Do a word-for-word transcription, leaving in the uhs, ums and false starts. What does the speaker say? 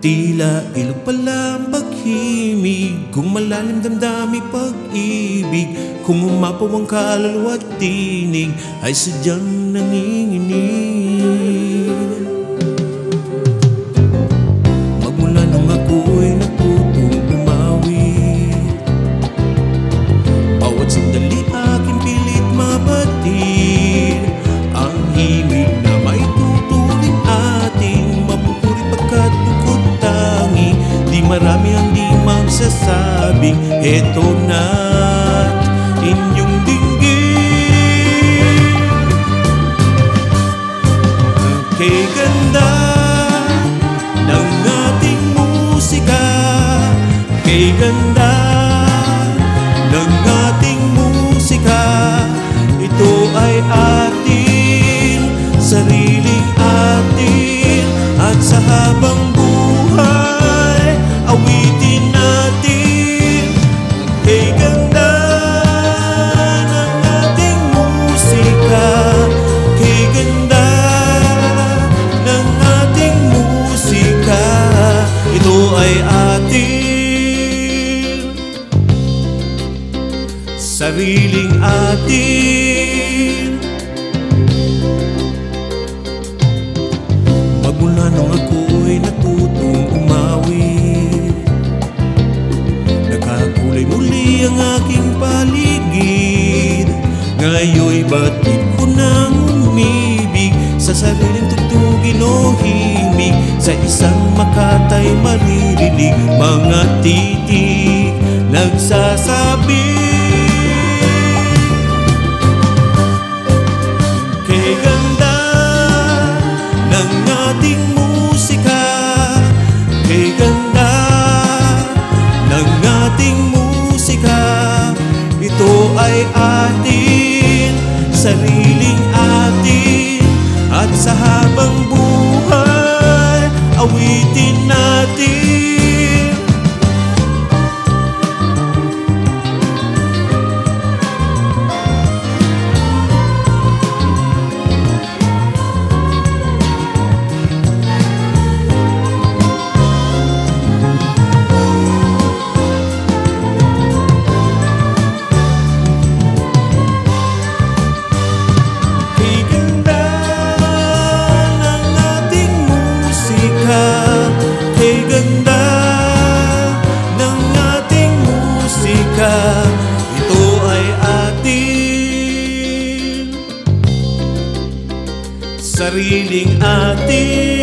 Tila ilog pala ang paghimig, kung malalim damdami pag-ibig, kung umapaw ang kaluluwa at tinig, ay sadyang nanginginig. Magmula nung ako'y natutong umawi, bawat sandali aking pilit mabatid ang himig na may tuturing ating mapupuri pagkat bukod tangi. Di marami ang di magsasabing eto na't inyong dinggin. Kay ganda ng ating musika, kay ganda ng ating musika, ito ay atin, sariling atin, at sa habang buhay awitin natin. Kay ganda ng ating musika, kay ganda ng ating musika, ito ay atin, sariling atin. Magmula nung ako'y natutong umawit, nagkakulay muli ang aking paligid. Ngayon'y batid ko nang umibig sa sariling tugtugin o himig, sa isang makatay maririnig, mga titig nagsasabi. Kay ganda ng ating musika, kay ganda ng ating musika, ito ay atin, sariling atin, at sa habang buhay awitin natin. Kay ganda ng ating musika, ito ay atin, sariling atin.